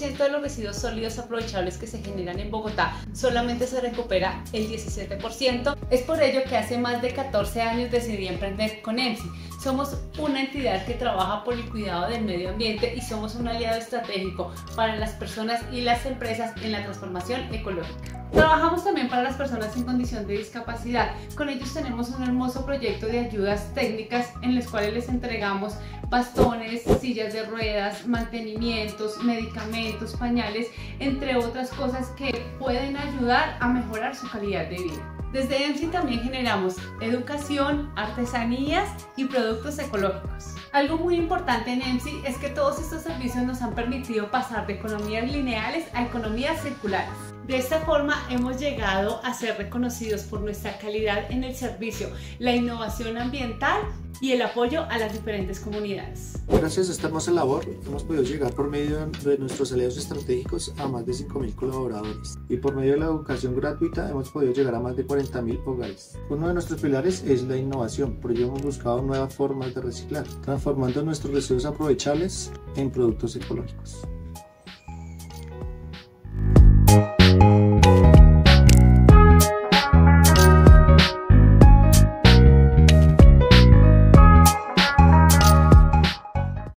100% de los residuos sólidos aprovechables que se generan en Bogotá solamente se recupera el 17%. Es por ello que hace más de 14 años decidí emprender con EMSI. Somos una entidad que trabaja por el cuidado del medio ambiente y somos un aliado estratégico para las personas y las empresas en la transformación ecológica. Trabajamos también para las personas en condición de discapacidad. Con ellos tenemos un hermoso proyecto de ayudas técnicas en los cuales les entregamos bastones, sillas de ruedas, mantenimientos, medicamentos, pañales, entre otras cosas que pueden ayudar a mejorar su calidad de vida. Desde EMSI también generamos educación, artesanías y productos ecológicos. Algo muy importante en EMSI es que todos estos servicios nos han permitido pasar de economías lineales a economías circulares. De esta forma hemos llegado a ser reconocidos por nuestra calidad en el servicio, la innovación ambiental y el apoyo a las diferentes comunidades. Gracias a esta hermosa labor hemos podido llegar por medio de nuestros aliados estratégicos a más de 5.000 colaboradores y por medio de la educación gratuita hemos podido llegar a más de 40.000 hogares. Uno de nuestros pilares es la innovación, por ello hemos buscado nuevas formas de reciclar, transformando nuestros residuos aprovechables en productos ecológicos.